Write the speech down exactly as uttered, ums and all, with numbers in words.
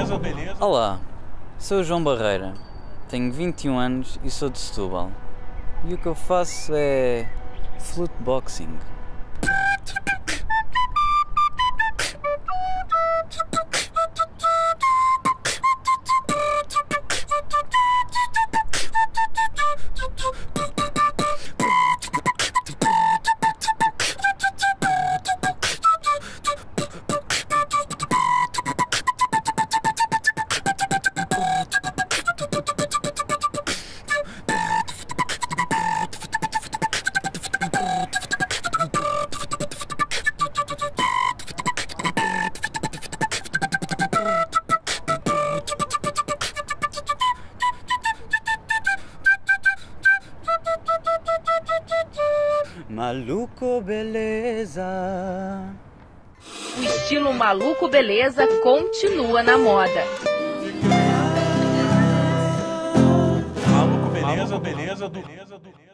beleza, beleza. Olá, sou o João Barreira, tenho vinte e um anos e sou de Setúbal. E o que eu faço é fluteboxing. Maluco beleza. O estilo maluco beleza continua na moda. Maluco beleza, beleza, beleza, beleza.